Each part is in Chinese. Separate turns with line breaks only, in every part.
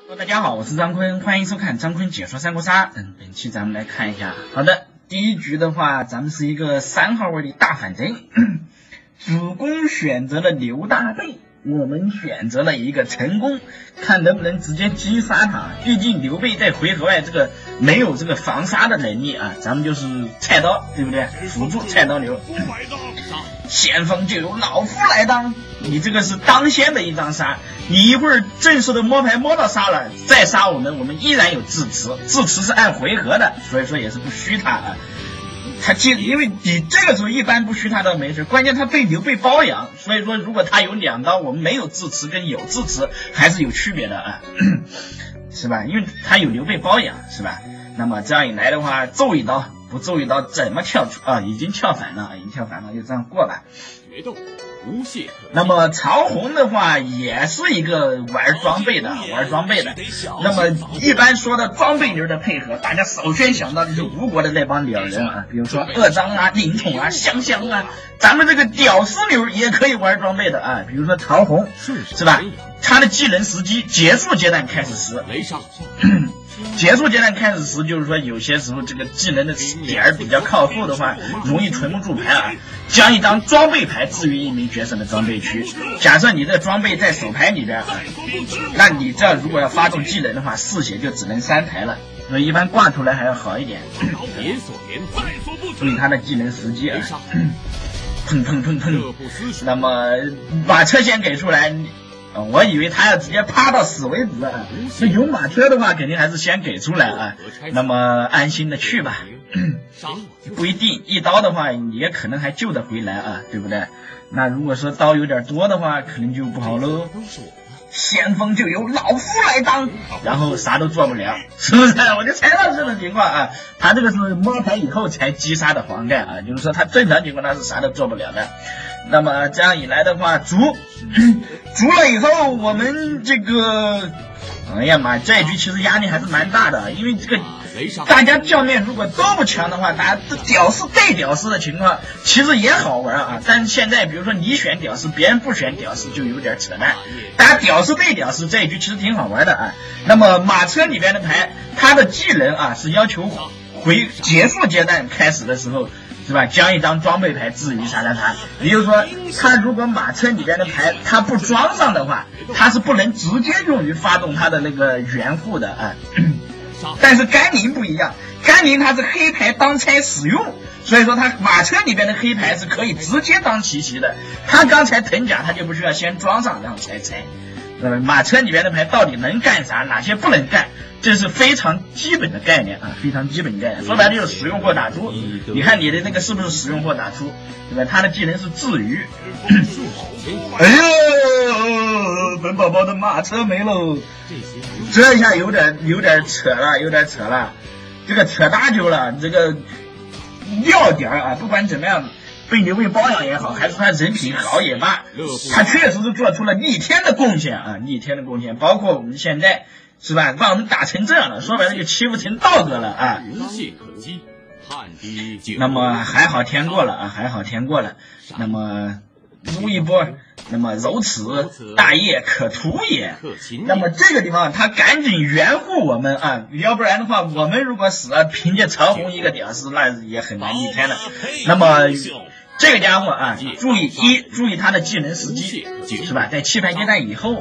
大家好，我是张坤，欢迎收看张坤解说三国杀。本期咱们来看一下，好的，第一局的话，咱们是一个3号位的大反贼，主公选择了刘大备，我们选择了一个陈宫，看能不能直接击杀他。毕竟刘备在回合外这个没有这个防杀的能力啊，咱们就是菜刀，对不对？辅助菜刀流，先锋就由老夫来当。你这个是当先的一张杀，你一会儿正式的摸牌摸到杀了，再杀我们依然有智持，智持是按回合的，所以说也是不虚他啊。他因为你这个时候一般不虚他倒没事，关键他被刘备包养，所以说如果他有2刀，我们没有智持跟有智持还是有区别的啊，是吧？因为他有刘备包养，是吧？那么这样一来的话，揍一刀不揍一刀怎么跳出啊？已经跳反了，就这样过吧。
决斗无懈可击。
那么曹洪的话也是一个玩装备的。那么一般说的装备流的配合，大家首先想到的是吴国的那帮鸟人啊，比如说鄂章啊、凌统啊、香香啊，咱们这个屌丝流也可以玩装备的啊，比如说曹洪，是吧？他的技能时机结束阶段开始时，结束阶段开始时，就是说有些时候这个技能的点儿比较靠后的话，容易存不住牌啊。将一张装备牌置于一名角色的装备区，假设你的装备在手牌里边啊，那你这如果要发动技能的话，嗜血就只能3牌了，所以一般挂出来还要好一点。注意他的技能时机啊，砰。那么马车先给出来。我以为他要直接趴到死为止啊！那有马车的话，肯定还是先给出来啊。那么安心的去吧，不一定一刀的话，也可能还救得回来啊，对不对？那如果说刀有点多的话，可能就不好喽。先锋就由老夫来当，然后啥都做不了，是不是？我就猜到这种情况啊。他这个是摸牌以后才击杀的黄盖啊，就是说他正常情况他是啥都做不了的。那么这样一来的话，逐了以后，我们这个，哎呀妈，这一局其实压力还是蛮大的，因为这个大家教面如果都不强的话，大家屌丝对屌丝的情况其实也好玩啊。但是现在比如说你选屌丝，别人不选屌丝就有点扯淡。大家屌丝对屌丝这一局其实挺好玩的啊。那么马车里边的牌，它的技能啊是要求结束阶段开始的时候，是吧？将一张装备牌置于杀他。也就是说，他如果马车里边的牌他不装上的话，他是不能直接用于发动他的那个援护的啊。但是甘宁不一样，甘宁他是黑牌当差使用，所以说他马车里边的黑牌是可以直接当奇袭的。他刚才藤甲他就不需要先装上然后才拆。马车里边的牌到底能干啥，哪些不能干，这是非常基本的概念啊，非常基本的概念。说白了就是使用或打出。你看你的那个是不是使用或打出，对吧？他的技能是治愈。哎呦，本宝宝的马车没喽，这一下有点扯了，这个扯大久了，这个要点啊，不管怎么样。被刘备包养也好，还是他人品好也罢，他确实是做出了逆天的贡献啊！包括我们现在是吧，把我们打成这样了，说白了就欺负成道哥了啊！那么还好天过了。那么撸一波，那么柔此大业可图也。那么这个地方他赶紧援护我们啊，要不然的话我们如果死了，凭借曹洪一个屌丝那也很难逆天的。那么这个家伙啊，注意他的技能时机，是吧？在弃牌阶段以后，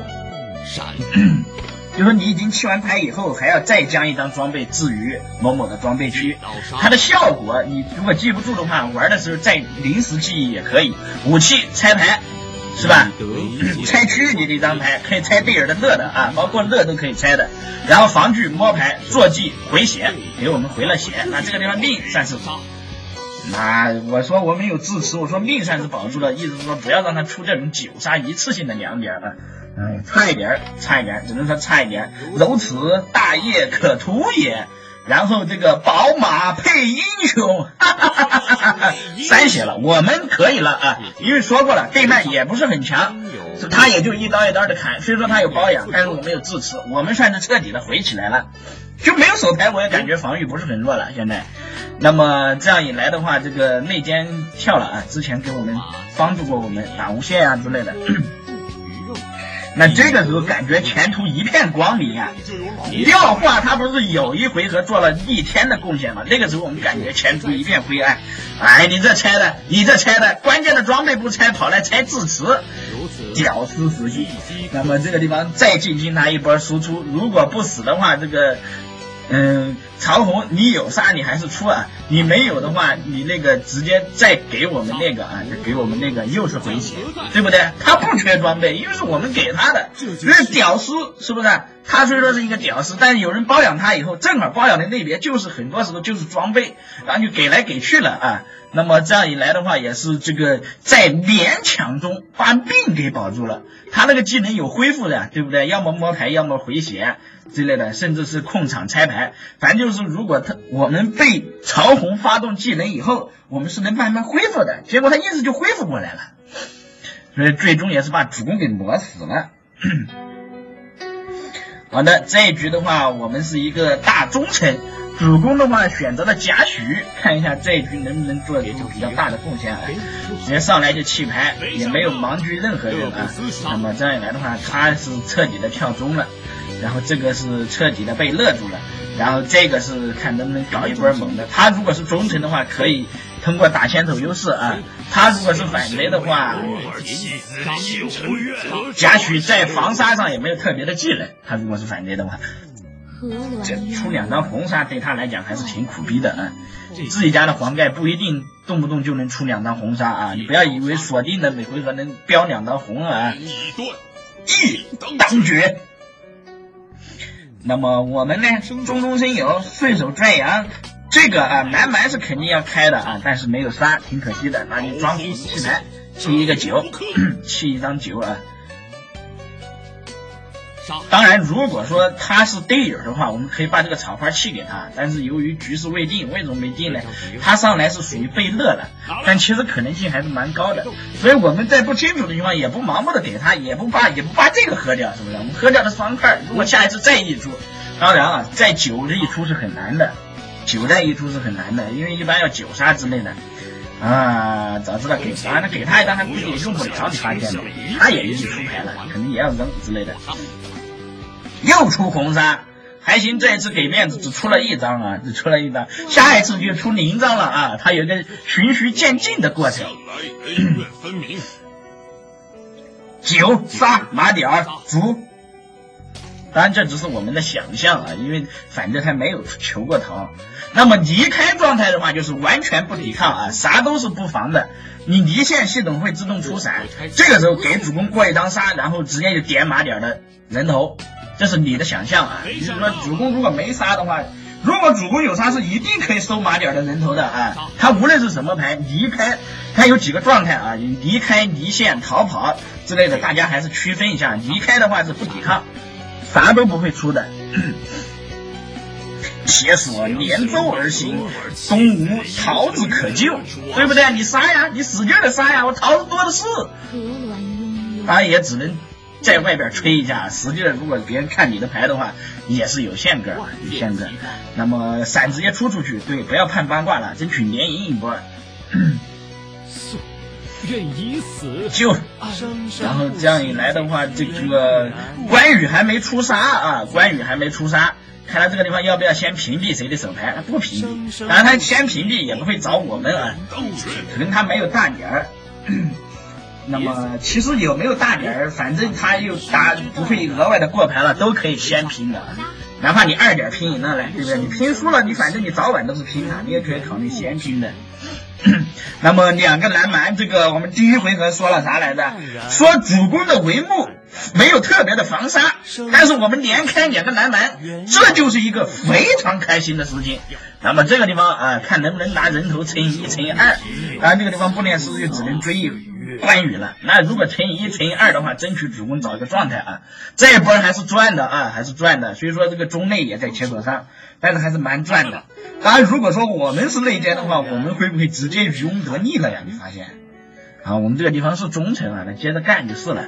就说你已经弃完牌以后，还要再将一张装备置于某某的装备区，它的效果你如果记不住的话，玩的时候再临时记忆也可以。武器拆牌，是吧？拆区域里的一张牌可以拆贝尔的乐的啊，包括乐都可以拆的。然后防具摸牌坐骑回血，给我们回了血。那这个地方命算是。那我说我们有智持，我说命算是保住了，意思是说不要让他出这种9杀一次性的2点啊。差一点，只能说差一点。柔此大业可图也。然后这个宝马配英雄，3血了，我们可以了啊！因为说过了，对曼也不是很强，他也就一刀一刀的砍，虽说他有包养，但是我们有智持，我们算是彻底的回起来了，就没有手牌，我也感觉防御不是很弱了。现在，那么这样一来的话，这个内奸跳了啊，之前给我们帮助过我们打无限啊之类的。 那这个时候感觉前途一片光明啊。廖化他不是有一回合做了1天的贡献吗？那个时候我们感觉前途一片灰暗。哎，你这拆的，关键的装备不拆，跑来拆智齿，屌丝死性。那么这个地方再进行他一波输出，如果不死的话，这个曹洪你有杀你还是出啊，你没有的话你那个直接再给我们那个啊，给我们那个又是回血，对不对？他不缺装备，因为是我们给他的，这屌丝是不是？他虽说是一个屌丝，但是有人包养他以后，正好包养的类别就是很多时候就是装备，然后就给来给去了啊。那么这样一来的话，也是这个在连抢中把命给保住了。他那个技能有恢复的，对不对？要么摸牌，要么回血之类的，甚至是控场拆牌。反正就是如果我们被曹洪发动技能以后，我们是能慢慢恢复的。结果他一直就恢复过来了，所以最终也是把主公给磨死了。好的，这一局的话，我们是一个大忠臣。主公的话选择了贾诩，看一下这一局能不能做一个比较大的贡献啊！直接上来就弃牌，也没有盲狙任何人啊。那么这样一来的话，他是彻底的跳中了，然后这个是彻底的被勒住了，然后这个是看能不能搞一波猛的。他如果是忠臣的话，可以通过打先手优势啊；他如果是反贼的话，贾诩在防杀上也没有特别的技能。他如果是反贼的话。这出2张红杀对他来讲还是挺苦逼的啊！自己家的黄盖不一定动不动就能出2张红杀啊！你不要以为锁定的每回合能标2张红啊！一当绝。那么我们呢，中中生有，顺手拽羊，这个啊南蛮是肯定要开的啊，但是没有杀，挺可惜的。那你装副弃牌，弃一个9，弃一张9啊。当然如果说他是队友的话，我们可以把这个草花弃给他，但是由于局势未定，为什么没定呢？他上来是属于被勒了，但其实可能性还是蛮高的，所以我们在不清楚的情况也不盲目的给他，也不把这个喝掉，是不是？我们喝掉的方块，如果下一次再一出，当然啊，在9这一出是很难的，9再一出是很难的，因为一般要9杀之类的啊。早知道给他，那给他一张还估计也用不了，你发现了，他也一出牌了，肯定也要扔之类的。又出红杀，还行，这一次给面子，只出了1张啊，只出了1张，下一次就出0张了啊，它有一个循序渐进的过程。9杀马点卒，当然这只是我们的想象啊，因为反正他没有求过桃。那么离开状态的话，就是完全不抵抗啊，啥都是不防的。你离线系统会自动出闪，这个时候给主公过1张杀，然后直接就点马点的人头。这是你的想象啊，也就是说主公如果没杀的话，如果主公有杀是一定可以收马点的人头的啊。他无论是什么牌离开，他有几个状态啊，离开、离线、逃跑之类的，大家还是区分一下。离开的话是不抵抗，啥都不会出的。铁索连舟而行，东吴桃子可救，对不对？你杀呀，你使劲的杀呀，我桃子多的是。当然也只能在外边吹一下，实际上如果别人看你的牌的话，也是有限格，有限格。那么闪直接出去，对，不要判八卦了，争取连赢一波。
愿以死
就，然后这样一来的话，这个关羽还没出杀啊，关羽还没出杀。看来这个地方要不要先屏蔽谁的手牌？他不屏蔽，当然他先屏蔽也不会找我们啊，可能他没有大点儿。那么其实有没有大点儿，反正他又不会额外的过牌了，都可以先拼的。哪怕你2点拼赢了来，对不对？你拼输了，你反正你早晚都是拼他，你也可以考虑先拼的。那么2个蓝蛮，这个我们第一回合说了啥来着？说主公的帷幕没有特别的防杀，但是我们连开2个蓝蛮，这就是一个非常开心的事情。那么这个地方啊，看能不能拿人头乘以1乘以2，当然这个地方不练师就只能追关羽了。那如果乘以1乘以2的话，争取主公找一个状态啊，这一波还是赚的啊，还是赚的。所以说这个中内也在切磋上，但是还是蛮赚的。当然如果说我们是内奸的话，我们会不会直接渔翁得利了呀？你发现啊，我们这个地方是忠臣啊，那接着干就是了。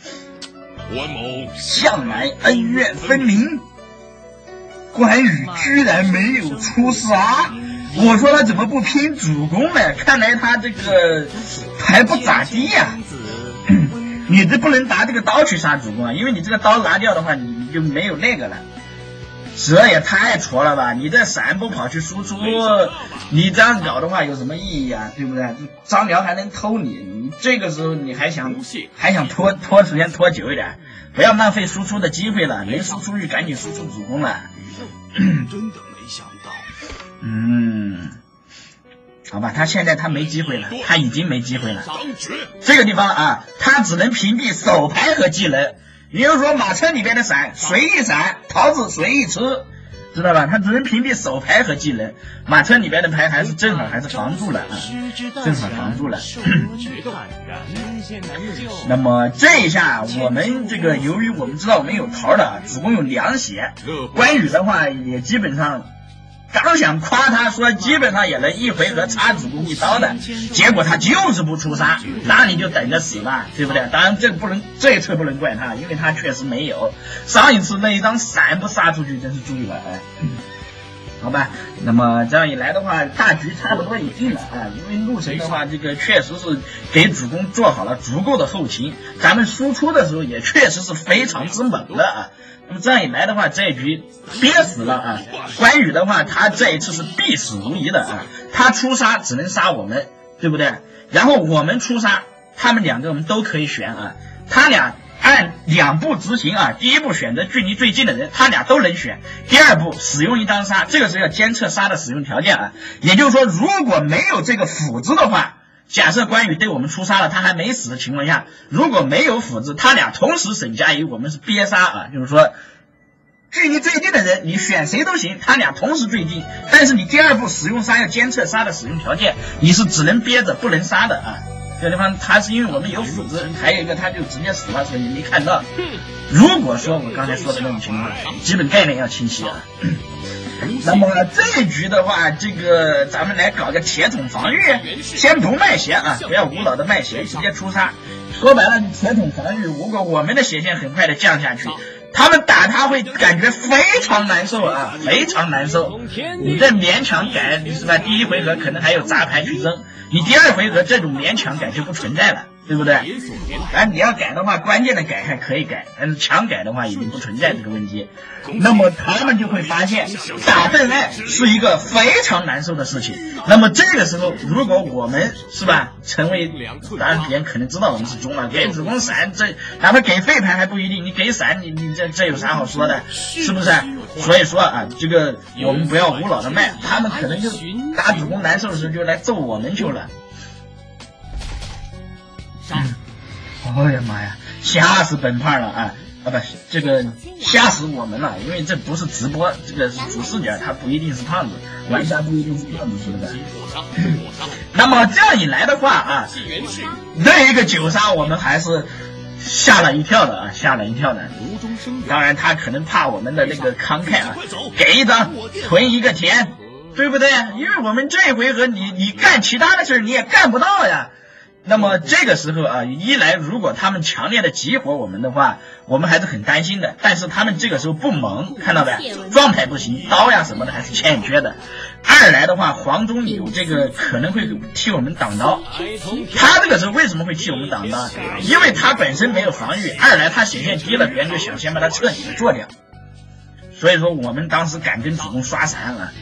向来恩怨分明，关羽居然没有出杀，我说他怎么不拼主公呢？看来他这个还不咋地呀。 你这不能拿这个刀去杀主公啊，因为你这个刀拿掉的话，你就没有那个了。这也太挫了吧！你这闪不跑去输出，你这样搞的话有什么意义啊？对不对？张辽还能偷你，你这个时候你还想拖时间拖久一点，不要浪费输出的机会了，能输出就赶紧输出主公了。
真的没想到。
好吧，他现在他没机会了，他已经没机会了。这个地方啊，他只能屏蔽手牌和技能。比如说马车里边的闪随意闪，桃子随意吃，知道吧？他只能屏蔽手牌和技能。马车里边的牌还是正好还是防住了啊，正好防住了。那么这一下我们这个由于我们知道我们有桃的，主公有凉血，关羽的话也基本上。刚想夸他说基本上也能一回合插主公一刀的，结果他就是不出杀，那你就等着死吧，对不对？当然这一次不能怪他，因为他确实没有上一次那一张闪不杀出去，真是注意了好吧，那么这样一来的话，大局差不多已定了啊。因为陆神的话，这个确实是给主公做好了足够的后勤，咱们输出的时候也确实是非常之猛的啊。那么这样一来的话，这一局憋死了啊！关羽的话，他这一次是必死无疑的啊！他出杀只能杀我们，对不对？然后我们出杀，他们两个我们都可以选啊。他俩按两步执行啊，第一步选择距离最近的人，他俩都能选。第二步使用一张杀，这个是要监测杀的使用条件啊。也就是说，如果没有这个斧子的话，假设关羽对我们出杀了，他还没死的情况下，如果没有斧子，他俩同时省加一，我们是憋杀啊，就是说距离最近的人你选谁都行，他俩同时最近，但是你第二步使用杀要监测杀的使用条件，你是只能憋着不能杀的啊。这个地方他是因为我们有斧子，还有一个他就直接死了，所以你没看到。如果说我刚才说的那种情况，基本概念要清晰啊。那么这一局的话，这个咱们来搞个铁桶防御，先不卖血啊，不要无脑的卖血，直接出杀。说白了，铁桶防御，如果我们的血线很快的降下去，他们打他会感觉非常难受啊，非常难受。你这勉强改是吧？第一回合可能还有杂牌去扔，你第二回合这种勉强改就不存在了，对不对？你要改的话，关键的改还可以改，但是强改的话已经不存在这个问题。那么他们就会发现打阵外是一个非常难受的事情。那么这个时候，如果我们是吧，成为当然别人可能知道我们是中了，给主公闪，这哪怕给废牌还不一定，你给闪，你这有啥好说的，是不是？所以说啊，这个我们不要无脑的卖，他们可能就打主公难受的时候就来揍我们去了。哎呀妈呀，吓死本胖了啊！不，这个吓死我们了，因为这不是直播，这个是主视角，他不一定是胖子，玩家不一定是胖子，是不是？那么这样一来的话啊，这一个9杀我们还是吓了一跳的啊，吓了一跳的。当然他可能怕我们的那个慷慨啊，给一张囤一个田，对不对？因为我们这一回合你干其他的事你也干不到呀。那么这个时候啊，一来如果他们强烈的激活我们的话，我们还是很担心的。但是他们这个时候不猛，看到没？状态不行，刀呀什么的还是欠缺的。二来的话，黄忠有这个可能会替我们挡刀。他这个时候为什么会替我们挡刀？因为他本身没有防御，二来他血线低了，别人就想先把他彻底的做掉。所以说我们当时敢跟主公刷闪了。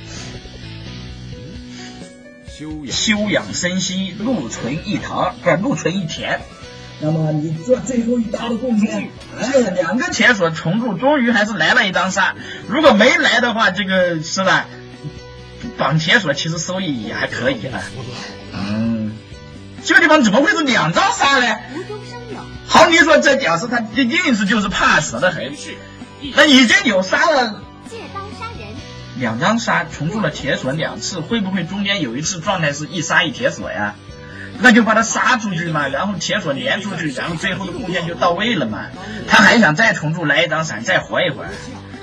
休养生息，禄存一堂，不是禄存一田。那么你做最后一刀的贡献，2个铁索重铸，终于还是来了一张杀。如果没来的话，这个是吧？绑铁索其实收益也还可以啊。这个地方怎么会是2张杀呢？好，你说这屌丝他一定是就是怕死的很，那已经有杀了。2张杀重铸了铁索2次，会不会中间有一次状态是一杀一铁索呀？那就把他杀出去嘛，然后铁索连出去，然后最后的贡献就到位了嘛。他还想再重铸来一张闪，再活一会儿。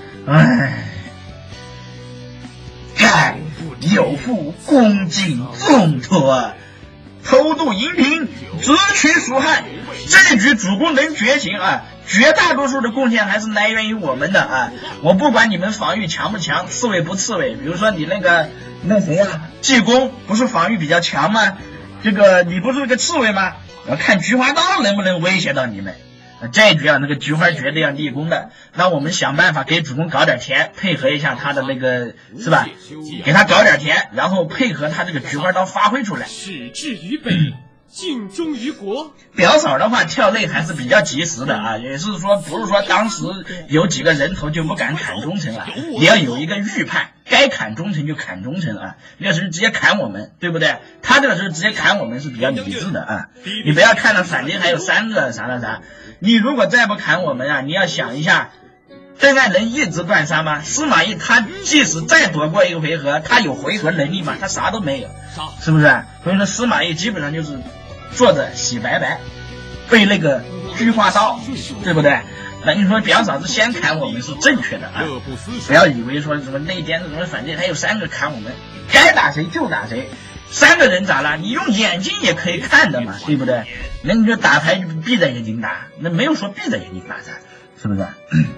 盖有负恭敬重托，偷渡银平，直取蜀汉。这一局主公能觉醒啊！绝大多数的贡献还是来源于我们的啊！我不管你们防御强不强，刺猬不刺猬，比如说你那谁啊，济公不是防御比较强吗？这个你不是个刺猬吗？ 要看菊花刀能不能威胁到你们。这一局啊，那个菊花绝对要立功的，那我们想办法给主公搞点钱，配合一下他的那个，是吧？给他搞点钱，然后配合他这个菊花刀发挥出来。
矢志于北，尽忠于国。
表嫂的话跳擂还是比较及时的啊，也是说不是说当时有几个人头就不敢砍忠臣了，你要有一个预判，该砍忠臣就砍忠臣啊，那时候直接砍我们，对不对？他这个时候直接砍我们是比较理智的啊，你不要看到反军还有3个啥，你如果再不砍我们啊，你要想一下，邓艾能一直断杀吗？司马懿他即使再躲过一个回合，他有回合能力吗？他啥都没有，是不是？所以说司马懿基本上就是坐着洗白白，被那个菊花刀，对不对？那你说表嫂子先砍我们是正确的啊，不要以为说什么内奸什么反正还有3个砍我们，该打谁就打谁。3个人咋了？你用眼睛也可以看的嘛，对不对？那你就打牌就闭着眼睛打，那没有说闭着眼睛打噻，是不是？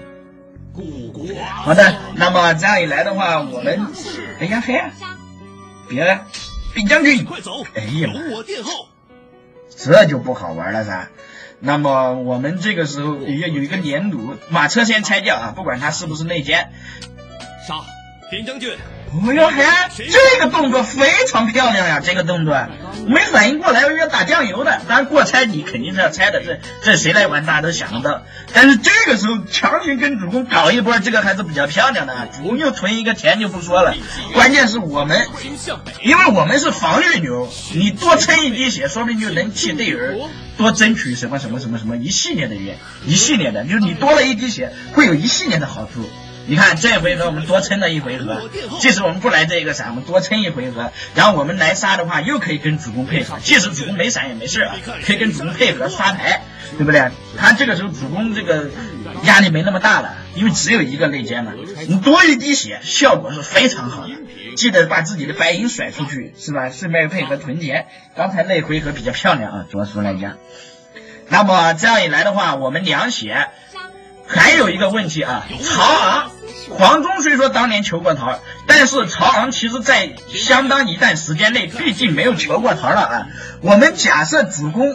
好的，那么这样一来的话，我们哎呀嘿，别禀将军，
快走！
哎呀，
有我殿后，
这就不好玩了噻。那么我们这个时候也有一个连弩，马车先拆掉啊，不管他是不是内奸。
杀！田将军。
哎呀嘿，这个动作非常漂亮呀！这个动作没反应过来，要打酱油的。当然过拆你肯定是要拆的，这谁来玩大家都想得到。但是这个时候强行跟主公搞一波，这个还是比较漂亮的啊！主公又囤一个田就不说了，关键是我们，因为我们是防御牛，你多撑一滴血，说不定就能替队友多争取什么一系列的就是你多了一滴血，会有一系列的好处。你看这回合我们多撑了一回合，即使我们不来这个闪，我们多撑一回合，然后我们来杀的话又可以跟主公配合，即使主公没闪也没事啊，可以跟主公配合刷牌，对不对？他这个时候主公这个压力没那么大了，因为只有一个内奸嘛，你多一滴血效果是非常好的。记得把自己的白银甩出去，是吧？顺便配合屯田，刚才那回合比较漂亮啊，主要是来讲。那么这样一来的话，我们2血。还有一个问题啊，曹昂，黄忠虽说当年求过桃，但是曹昂其实在相当一段时间内毕竟没有求过桃了啊。我们假设主公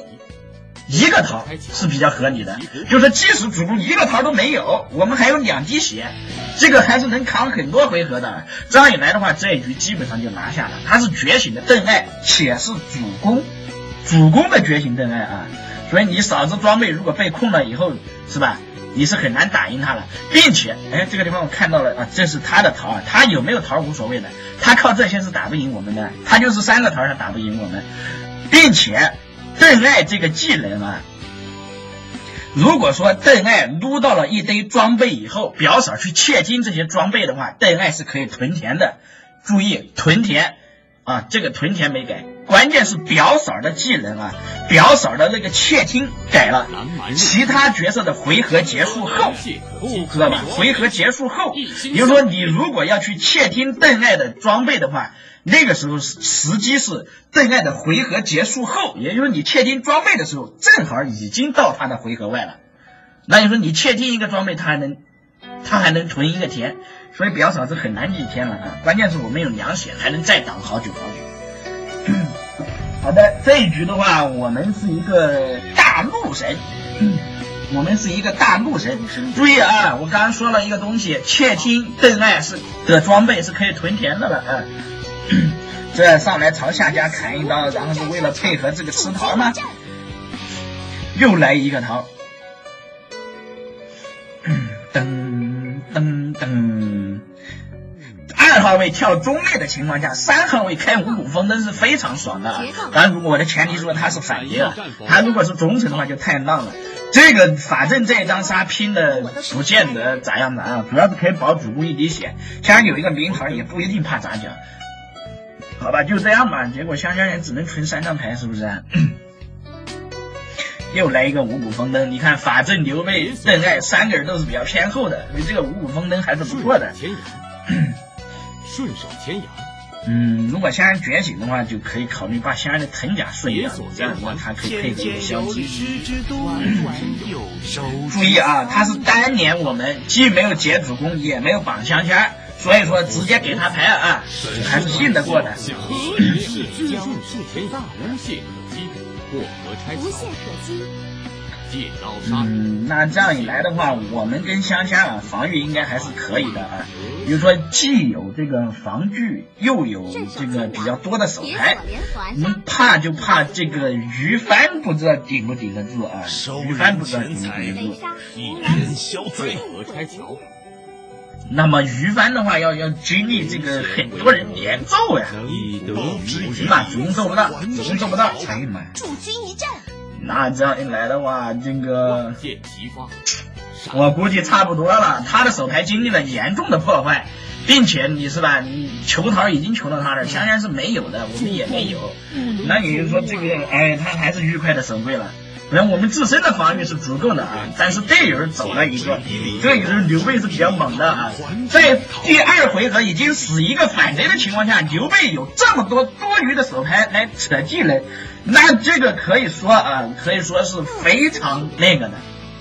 1个桃是比较合理的，就是即使主公1个桃都没有，我们还有2滴血，这个还是能扛很多回合的。这样一来的话，这一局基本上就拿下了。他是觉醒的邓艾，且是主公的觉醒邓艾啊，所以你嫂子装备如果被控了以后，是吧？你是很难打赢他了，并且，哎，这个地方我看到了啊，这是他的桃啊，他有没有桃无所谓的，他靠这些是打不赢我们的，他就是3个桃他打不赢我们，并且邓艾这个技能啊，如果说邓艾撸到了一堆装备以后，表嫂去窃金这些装备的话，邓艾是可以屯田的，注意屯田啊，这个屯田没改。关键是表嫂的技能啊，表嫂的那个窃听改了，其他角色的回合结束后，知道吧？回合结束后，也就是说你如果要去窃听邓艾的装备的话，那个时候时机是邓艾的回合结束后，也就是你窃听装备的时候，正好已经到他的回合外了。那你说你窃听一个装备，他还能囤一个田，所以表嫂子很难逆天了啊！关键是我们有2血，还能再挡好久。好的，这一局的话，我们是一个大陆神，注意啊，我刚刚说了一个东西，窃听邓艾的装备是可以屯田的了啊。这上来朝下家砍一刀，然后是为了配合这个吃桃吗？又来一个桃，噔噔噔。2号位跳中位的情况下，3号位开五谷丰登是非常爽的。当然，如果我的前提说他是反劫了，他如果是忠臣的话就太浪了。这个法阵这一张杀拼的不见得咋样啊，主要是可以保主公一滴血。虽然有一个明桃也不一定怕砸脚。好吧，就这样吧。结果香香人只能存3张牌，是不是？又来一个五谷丰登，你看法阵刘备、邓艾3个人都是比较偏后的，所以这个五谷丰登还是不错的。
顺手牵羊。
如果香人觉醒的话，就可以考虑把香人的藤甲顺养，这样的话他可以配合一个消极。注意啊，他是当年我们既没有解主公，也没有绑香香，所以说直接给他牌还是信得过的。
过河拆桥，
无懈可击。
借刀杀人。
那这样一来的话，我们跟湘乡啊防御应该还是可以的啊。比如说，既有这个防具，又有这个比较多的手牌，我们怕就怕这个于帆不知道顶不顶得住啊。于帆不知道顶不顶得住。
一人消灾，过河拆桥。
那么于帆的话要经历这个很多人连揍呀，行吧，主攻揍不到，参与嘛。
驻军一战。
那这样一来的话，这个
剑齐发，
我估计差不多了。他的手牌经历了严重的破坏，并且你是吧，你球桃已经求到他了，湘乡是没有的，我们也没有。那你就说这个，他还是愉快的守柜了。不然我们自身的防御是足够的啊，但是队友走了一个，这个时候刘备是比较猛的啊。在第2回合已经死一个反贼的情况下，刘备有这么多多余的手牌来扯技能，那这个可以说是非常那个的。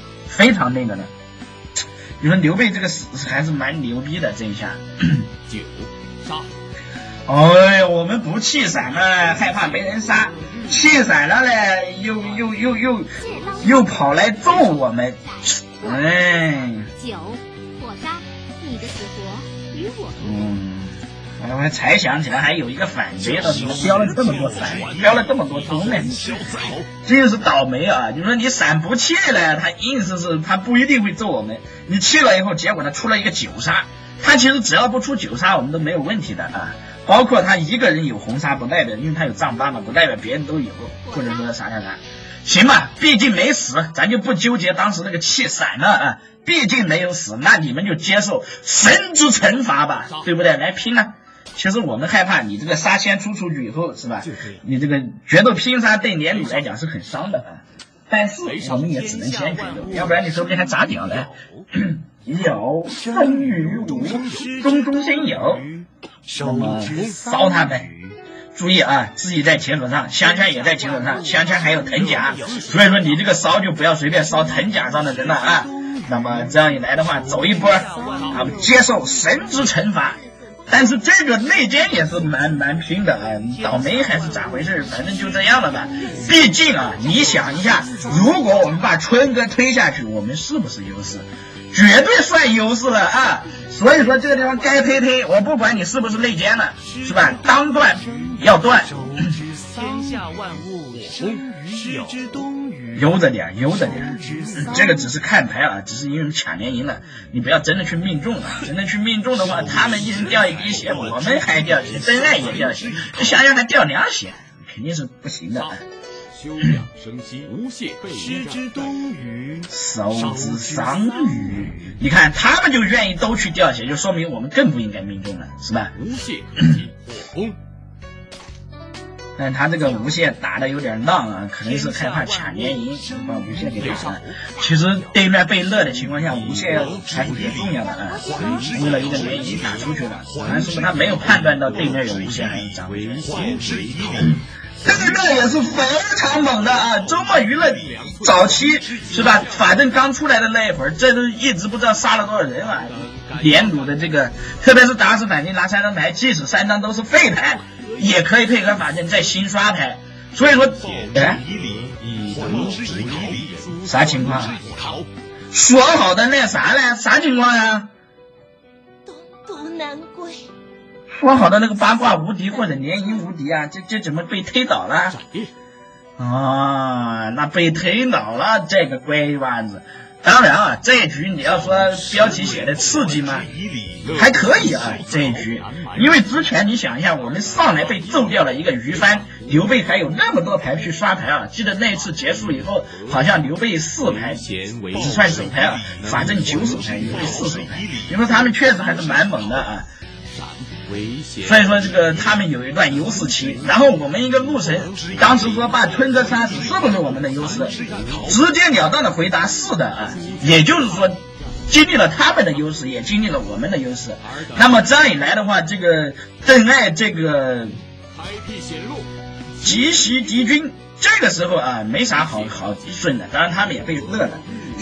你说刘备这个死还是蛮牛逼的这一下。
9杀。
哎呀，我们不气闪了，害怕没人杀；气闪了嘞，又跑来揍我们。哎。
9火杀，你的死活与我无关。
我才想起来还有一个反贼的，怎么标了这么多闪，标了这么多钟呢？这就是倒霉啊！就说你闪不气了，他意思是他不一定会揍我们。你气了以后，结果他出了一个9杀，他其实只要不出9杀，我们都没有问题的啊。包括他一个人有红杀不代表，因为他有丈八嘛，不代表别人都有，或者说啥。行吧，毕竟没死，咱就不纠结当时那个气闪了啊。毕竟没有死，那你们就接受神之惩罚吧，对不对？来拼啊！其实我们害怕你这个杀先出去以后是吧？你这个决斗拼杀对连弩来讲是很伤的啊。但是我们也只能先决斗，要不然你说不定还砸屌了。有风雨无，中先有。那么烧他们，注意啊，自己在前手上，湘乡也在前手上，湘乡还有藤甲，所以说你这个烧就不要随便烧藤甲上的人了啊。那么这样一来的话，走一波啊，接受神之惩罚。但是这个内奸也是蛮拼的啊，倒霉还是咋回事？反正就这样了吧。毕竟啊，你想一下，如果我们把春哥推下去，我们是不是优势？绝对算优势了啊！所以说这个地方该推，我不管你是不是内奸了，是吧？当断要断。
天下万物生于有，
悠着点。这个只是看牌啊，只是因为抢连赢了，你不要真的去命中啊！真的去命中的话，他们一人掉一滴血，我们还掉血，真爱也掉血，湘乡还掉2血，肯定是不行的。
休养生息，无懈备
失之东隅，
手之伤余。你看他们就愿意都去掉血，就说明我们更不应该命中了，是吧？
无懈可击，火攻。
但他这个无限打的有点浪啊，可能是害怕抢连赢，把无限给打了。其实对面被乐的情况下，无限还是挺重要的啊。为了一个连赢打出去了，但是他没有判断到对面有无限还是涨。这个也是非常猛的啊！周末娱乐早期是吧？反正刚出来的那一会儿，这都一直不知道杀了多少人啊！连弩的这个，特别是打死反击拿3张牌，即使3张都是废牌，也可以配合法阵再新刷牌。所以说，啥情况？说好的那啥呢？啥情况呀？
东渡难归。
说好的那个八卦无敌或者连赢无敌啊，这怎么被推倒了？啊，那被推倒了，这个龟娃子。当然啊，这一局你要说标题写的刺激吗？还可以啊，这一局，因为之前你想一下，我们上来被揍掉了一个于帆，刘备还有那么多牌去刷牌啊！记得那次结束以后，好像刘备4牌只算手牌啊，反正9手牌，刘备4手牌。你说他们确实还是蛮猛的啊。所以说这个他们有一段优势期，然后我们一个陆神当时说把春哥杀死是不是我们的优势？直截了当的回答是的啊，也就是说经历了他们的优势，也经历了我们的优势。那么这样一来的话，这个邓艾这个奇袭敌军，这个时候啊没啥好顺的，当然他们也被乐了。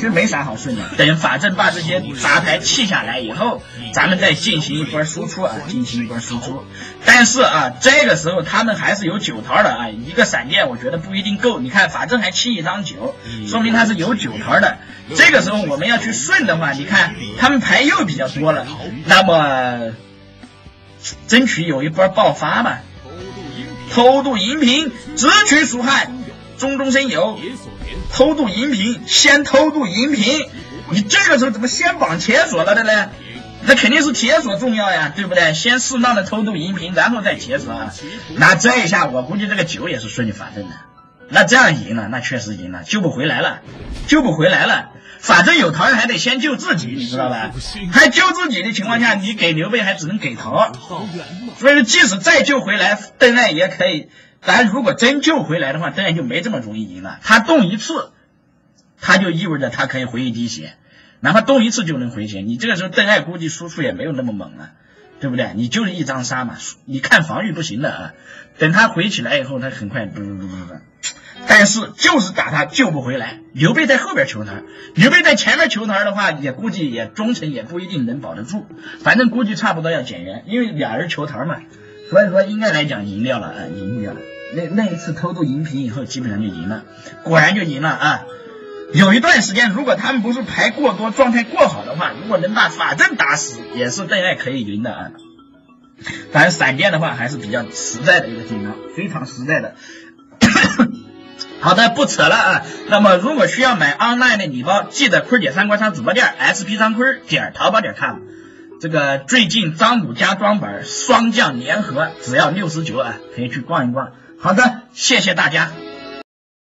其实没啥好顺的。等法正把这些杂牌弃下来以后，咱们再进行一波输出啊，进行一波输出。但是啊，这个时候他们还是有9桃的啊，一个闪电我觉得不一定够。你看法正还弃一张9，说明他是有9桃的。这个时候我们要去顺的话，你看他们牌又比较多了，那么争取有一波爆发吧。偷渡银瓶，直取蜀汉，中中生有。偷渡银瓶，先偷渡银瓶，你这个时候怎么先绑铁锁了的呢？那肯定是铁锁重要呀，对不对？先适当的偷渡银瓶，然后再铁锁啊。那这一下我估计这个9也是顺利法正的。那这样赢了，那确实赢了，救不回来了，救不回来了。法正有桃还得先救自己，你知道吧？还救自己的情况下，你给刘备还只能给桃，所以说即使再救回来，邓艾也可以。咱如果真救回来的话，邓艾就没这么容易赢了。他动一次，他就意味着他可以回一滴血，哪怕动一次就能回血。你这个时候邓艾估计输出也没有那么猛了，对不对？你就是一张杀嘛，你看防御不行的啊。等他回起来以后，他很快但是就是打他救不回来。刘备在后边求他，刘备在前面求他的话，也估计也忠诚也不一定能保得住，反正估计差不多要减员，因为俩人求桃嘛，所以说应该来讲赢掉了啊，赢掉了。那一次偷渡银瓶以后，基本上就赢了，果然就赢了啊。有一段时间，如果他们不是牌过多、状态过好的话，如果能把法正打死，也是邓艾可以赢的啊。当然闪电的话还是比较实在的一个技能，非常实在的。好的，不扯了啊。那么如果需要买 online 的礼包，记得坤姐三国杀直播店 SP 张坤淘宝.com。这个最近张武家装本双降联合只要69啊，可以去逛一逛。好的，谢谢大家。